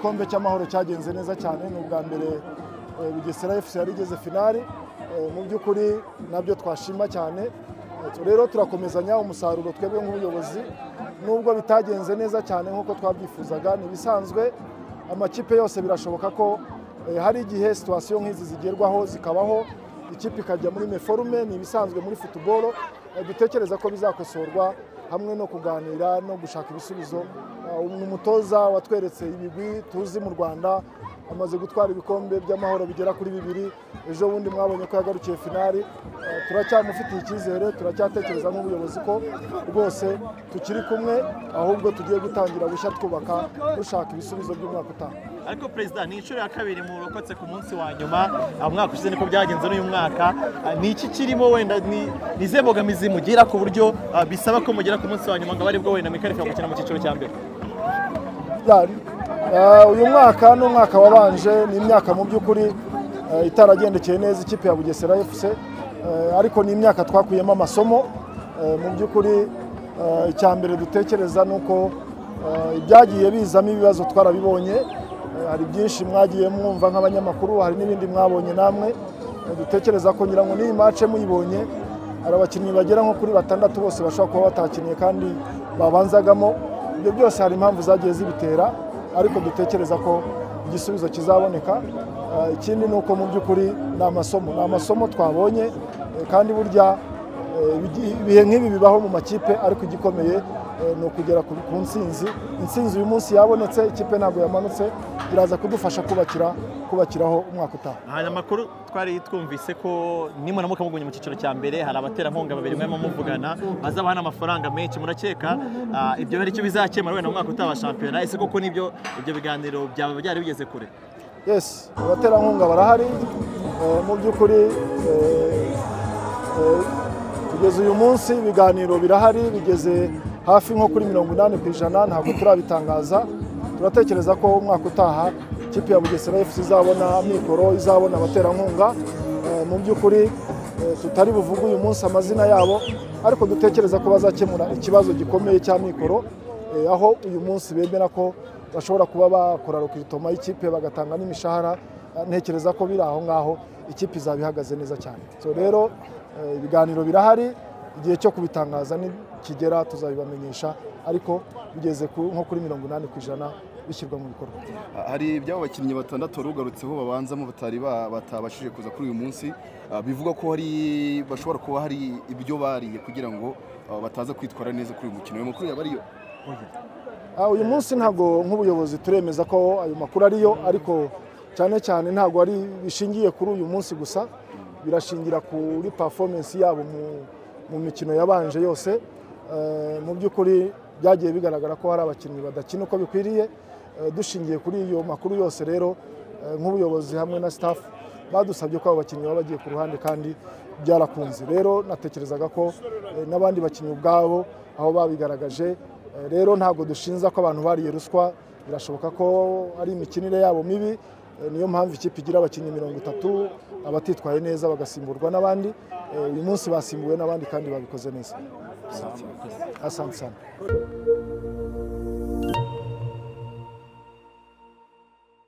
igikombe cy'amahoro cyagenze neza cyane ni ubwa mbere Bugesera FC yarigeze finali mu by'ukuri nabyo twashima cyane rero turakomezanya umusaruro twebwe nk'ubuyobozi nubwo bitagenze neza cyane nk'uko twabyifuzaga nibisanzwe amakipe yose birashoboka ko hari igihe situation nk'izi zigerwaho zikabaho ikipe ikajya muri meforume nibisanzwe muri football dutekereza ko bizakosorwa hamwe no kuganira no gushaka ibisubizo umutoza watweretse ibigwi tuzi mu Rwanda amaze gutwara ibikombe by'amahoro bigera kuri 2 ejo bundi mwabonye ko yagarukiye finali turacyamufitiye icyizere turacyatekereza nk'ubuyobozi ko rwose tukiri kumwe ahubwo tugiye gutangira gushya twubaka dushaka ibisubizo by'umwaka utaha ariko president ni inshuro ya kabiri mu rokotse ku munsi wa nyuma umwaka ushize niko byagenze n'uyu mwaka ni iki kirimo wenda ni zembogamizi mugira ku buryo bisaba ko mugera ku munsi wa nyuma ngo bari bwo wenda mikarika gukina mu cyiciro cya mbere uyu mwaka n'umwaka wabanje ni imyaka mu by'ukuri itaragendekeye neza ikipe ya Bugesera FC ariko ni imyaka twakuyemo amasomo mu by'ukuri icyambere dutekereza nuko ibyagiye bizamo ibibazo twarabibonye hari byinshi mwagiye mwumva nk'abanyamakuru hari n'ibindi mwabonye namwe dutekereza ko ngira ngo ni match muyibonye hari abakinnyi bagera nko kuri 6 bose bashobora kuba batakiniye kandi babanzagamo ibyo byose hari impamvu zagiye zibitera ariko dutekereza ko igisubizo kizaboneka ikindi nuko mu by'ukuri ni amasomo twabonye kandi burya ibihe nk'ibi bibaho mu makipe ariko igikomeye no kugera ku nsinzi uyu munsi yabonetse ikipe ntabwo yamanutse iraza kudufasha kubakiraho umwaka utaha hanyuma makuru twari twumvise ko nimuramuka mugunye mu cyiciro cya mbere hari abaterankunga babiri mwema muvugana bazabaha n'amafaranga menshi murakeka ibyo bari cyo bizakemura wenda mu mwaka utaha wa shampiyona ese koko nibyo ibyo biganiro byaba byari bigeze kure yes abaterankunga barahari mu by'ukuri kugeza uyu munsi ibiganiro birahari bigeze hafi nko kuri 80% ntabwo turabitangaza turatekereza ko umwaka utaha ikipe ya Bugesera FC izabona mikoro izabona abaterankunga mu by'ukuri tutari buvuga uyu munsi amazina yabo ariko dutekereza ko bazakemura ikibazo gikomeye cya mikoro aho uyu munsi bemera ko bashobora kuba bakora rokitoma y'ikipe bagatanga n'imishahara ntekereza ko biri aho ngaho ikipe izabihagaze neza cyane so rero ibiganiro birahari igihe cyo kubitangaza nikigera tuzabibamenyesha ariko bigeze nko kuri 80% bishyirwa mu bikorwa hari ibyabo bakinnyi 6 rugarutseho babanzamo batabashije kuza kuri uyu munsi bivuga ko hari bashobora kuba hari ibyo bariye kugira ngo bataza kwitwara neza kuri uyu mukino uyu makuru yabariyo uyu munsi ntabwo nk'ubuyobozi turemeza ko ayo makuru ariyo ariko cyane ntabwo ari bishingiye kuri uyu munsi gusa birashingira kuri performance yabo mu mikino yabanje yose mu by'ukuri byagiye bigaragara ko hari abakinnyi badakina uko bikwiriye dushingiye kuri iyo makuru yose rero nk'ubuyobozi hamwe na staff badusabye ko abo bakinnyi baba bagiye ku ruhande kandi byarakunze rero natekerezaga ko n'abandi bakinnyi ubwabo aho babigaragaje rero ntabwo dushinza ko abantu bariye ruswa birashoboka ko ari imikinire yabo mibi niyo mpamvu ikipe igira abakinnyi 30 abatitwaye neza bagasimburwa n'abandi uyu munsi basimbuwe n'abandi kandi babikoze neza asante sana